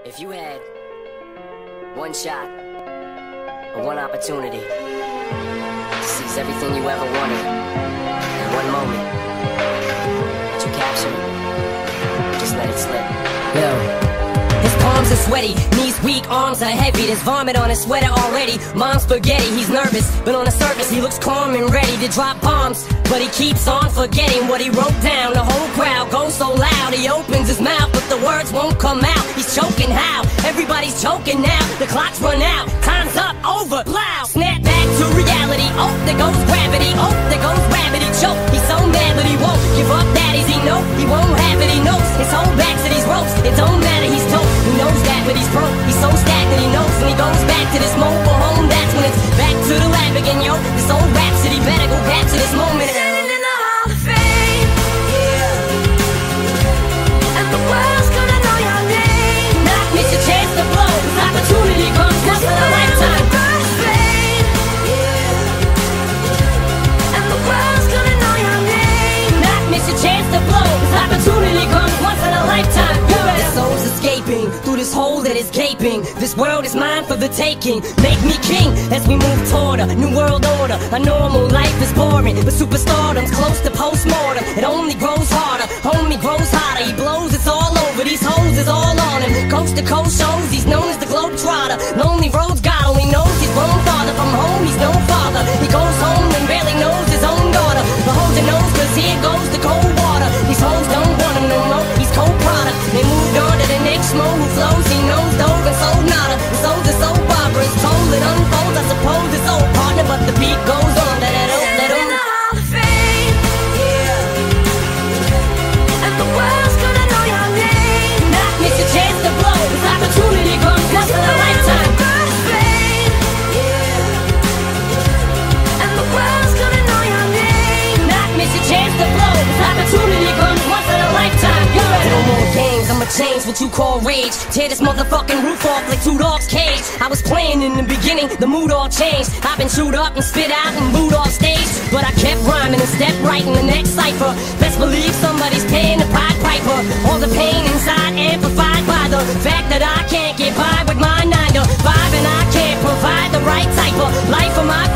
If you had one shot or one opportunity to seize everything you ever wanted in one moment, would you capture it? Just let it slip. Yo. His palms are sweaty, knees weak, arms are heavy. There's vomit on his sweater already. Mom's spaghetti, he's nervous, but on the surface he looks calm and ready to drop bombs. But he keeps on forgetting what he wrote down. The whole crowd goes so loud, he opens his mouth, but the words won't come out. He's choking how? Everybody's choking now. The clock's run out, time's up, over, plow. Snap back to reality, oh, there goes gravity. Oh, there goes gravity, choke. He's so mad, but he won't give up, that is he know. He won't have it, he knows. His whole back to these ropes, it don't matter, he's told. He knows that, but he's broke. He's so stagnant, he knows. When he goes back to this mobile home, that's when it's back to the lab again, yo. This old rhapsody better go back to this moment. Standing in the Hall of Fame, yeah. And the world's gonna know your name. Not miss your chance to blow. This opportunity comes once in a lifetime. Fame, yeah. And the world's gonna know your name. Not miss your chance to blow. This opportunity comes once in a lifetime. This soul's escaping through this hole that is gaping. This world is mine for the taking. Make me king as we move toward a new world order. A normal life is boring, but superstardom's close to postmortem. It only grows harder, homie grows hotter. He blows, it's all over. These hoes is all on him. Coast to coast shows, he's known as the Globetrotter. Lonely roads, God only knows he's grown farther from home. He's no father. He goes home and barely knows his own daughter. But hold your nose, 'cause here goes the cold water. These hoes don't want him no more. He's cold product. They moved on to the next mo who flows. He knows dove and sold nada. The souls are so barbarous. Told it unfolds. I suppose it's old partner, but the beat goes on. Standing in the Hall of Fame, yeah. And the world's gonna know your name. Not miss your chance to blow. This opportunity comes once in a lifetime. Fame, yeah. And the world's gonna know your name. Not miss your chance to blow. This opportunity comes once in a lifetime. No more games, I'ma change what you call rage. Tear this motherfucking roof off like two dogs' cage. I was playing in the beginning, the mood all changed. I've been chewed up and spit out and booed off stage, but I kept rhyming and stepped right in the next cipher. Best believe somebody's paying the Pied Piper. All the pain inside amplified by the fact that I can't get by with my 9 to 5, and I can't provide the right type of life for my